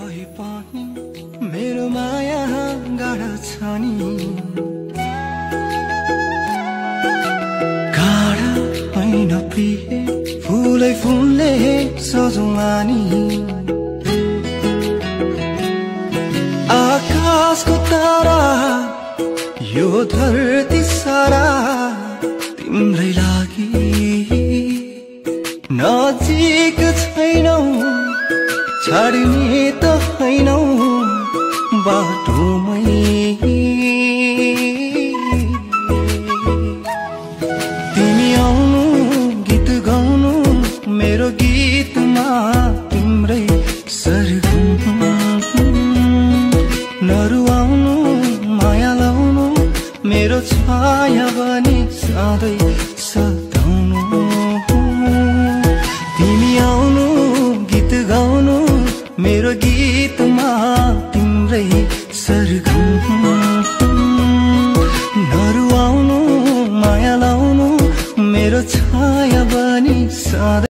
कोही पनि मेरो माया गाढा छ नि गाढा होइन प्रिय फुलै फुल्ने सजौँला नि आकाशको तारा यो धरती सारा तिम्रै लागि नजिक छैनौ छाड्ने त हैनौ बाटोमै तिमी आउनु गीत गाउनु मेरो गीतमा तिम्रै सरगम नरुवाउनु माया लाउनु मेरो छाया बनी सधैँ सताउनु तिमी आउनु गीत गाउनु मेरो गीतमा तिम्रै सरगम नरुवाउनु माया लाउनु मेरो छाया बनी सधैँ